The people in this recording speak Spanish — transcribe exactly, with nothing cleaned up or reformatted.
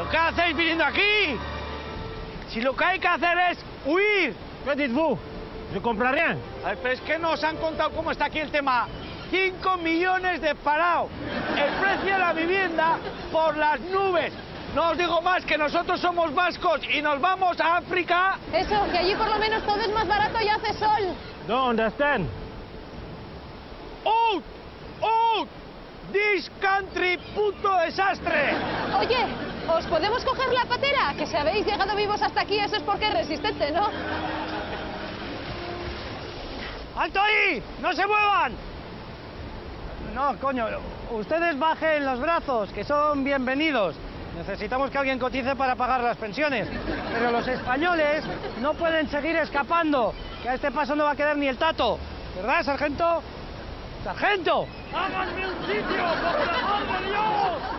¿Pero qué hacéis viniendo aquí? Si lo que hay que hacer es huir. ¿Qué dites-vous? Je comprends rien. A ver, pero es que nos han contado cómo está aquí el tema. Cinco millones de parados. El precio de la vivienda por las nubes. No os digo más que nosotros somos vascos y nos vamos a África. Eso, que allí por lo menos todo es más barato y hace sol. No understand. ¡Out! ¡Out! ¡This country, puto desastre! Oye, ¿os podemos coger la patera? Que si habéis llegado vivos hasta aquí, eso es porque es resistente, ¿no? ¡Alto ahí! ¡No se muevan! No, coño, ustedes bajen los brazos, que son bienvenidos. Necesitamos que alguien cotice para pagar las pensiones. Pero los españoles no pueden seguir escapando, que a este paso no va a quedar ni el tato. ¿Verdad, sargento? ¡Sargento! ¡Háganme un sitio, por el amor de Dios!